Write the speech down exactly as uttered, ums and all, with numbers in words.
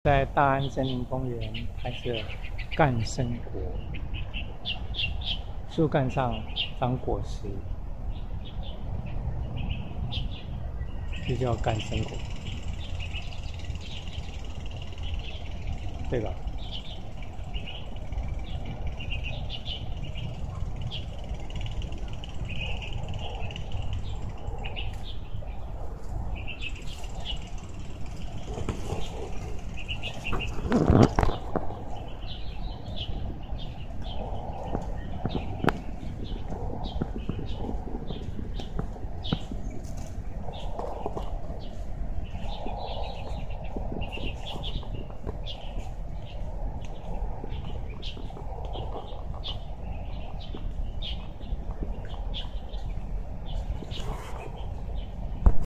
在大安森林公园拍摄干生果，树干上长果实，就叫干生果，对吧？